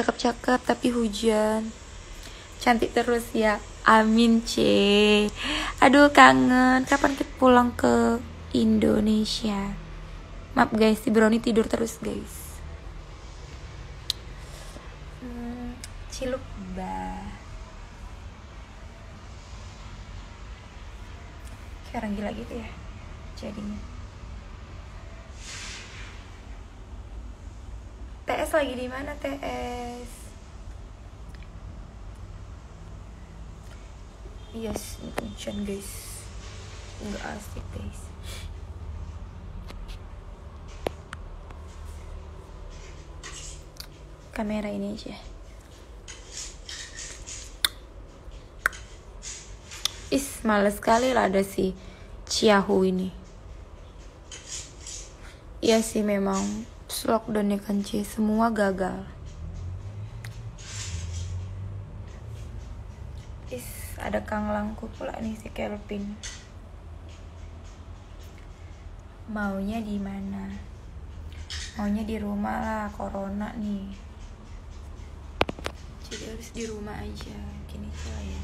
Cakep-cakep tapi hujan. Cantik terus ya. Amin C. Aduh kangen. Kapan kita pulang ke Indonesia? Maaf guys, si Brownie tidur terus guys. Ciluk bah. Kayak orang gila gitu ya jadinya. TS lagi di mana TS? Yes, hujan guys. Nggak asik guys. Kamera ini aja. Males sekali lah ada si Ciahu ini. Iya sih memang lockdown ya kan C, semua gagal. Ada Kang Langku pula nih si Kelvin. Maunya di mana? Maunya di rumah lah, corona nih. Jadi harus di rumah aja, gini lah ya.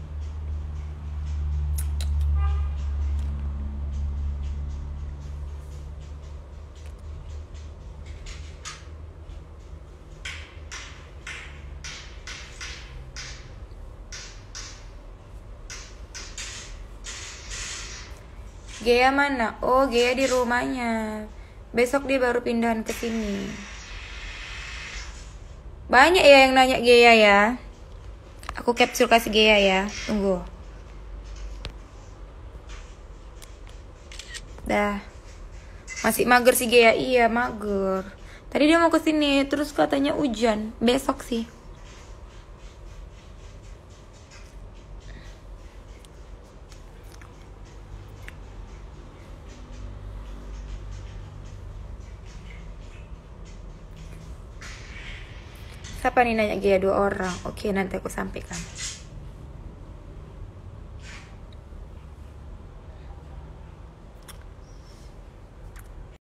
Gea mana? Oh, Gea di rumahnya. Besok dia baru pindahan ke sini. Banyak ya yang nanya Gea ya. Aku capture kasih Gea ya. Tunggu. Dah. Masih mager si Gea. Iya, mager. Tadi dia mau ke sini, terus katanya hujan. Besok sih. Siapa nih nanya Gea? 2 orang. Oke, nanti aku sampaikan.